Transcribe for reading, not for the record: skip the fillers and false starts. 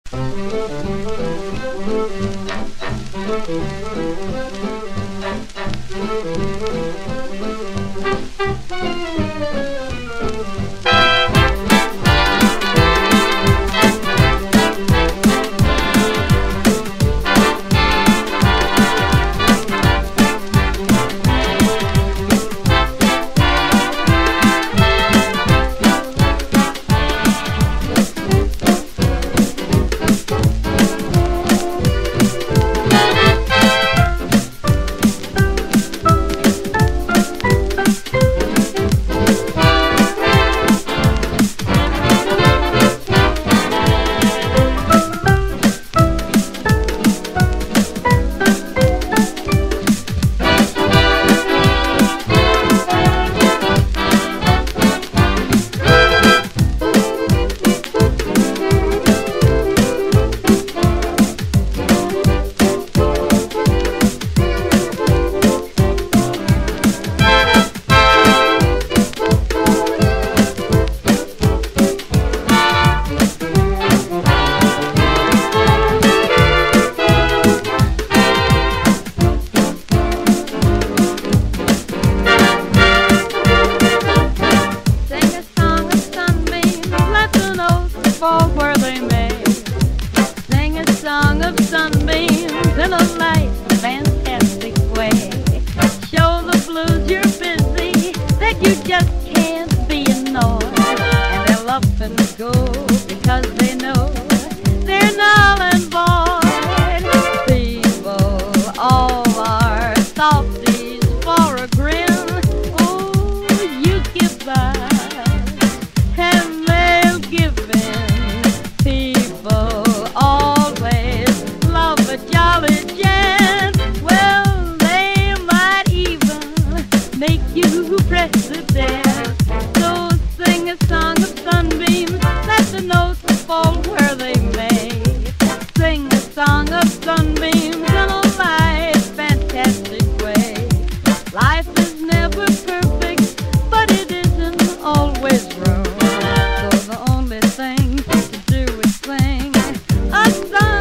Where they may sing a song of sunbeams in a light, fantastic way. Show the blues you're busy, that you just can't be annoyed. And they'll up and go because they know they're null and void. People all are softies for a grin. Oh, you give back and they'll give in. People always love a jolly gent. Well, they might even make you president. So sing a song of sunbeams, let the notes fall where they may. Sing a song of sunbeams in a light, fantastic way. Life is never perfect, but it isn't always wrong. So the only thing to do is sing a song